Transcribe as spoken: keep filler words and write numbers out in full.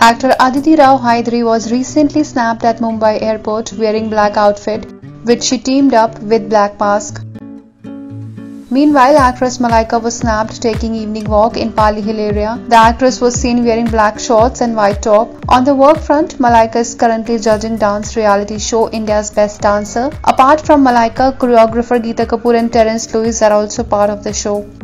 Actor Aditi Rao Hydari was recently snapped at Mumbai airport wearing black outfit, which she teamed up with black mask. Meanwhile, actress Malaika was snapped taking evening walk in Pali Hill area. The actress was seen wearing black shorts and white top. On the work front, Malaika is currently judging dance reality show India's Best Dancer. Apart from Malaika, choreographer Geeta Kapoor and Terence Lewis are also part of the show.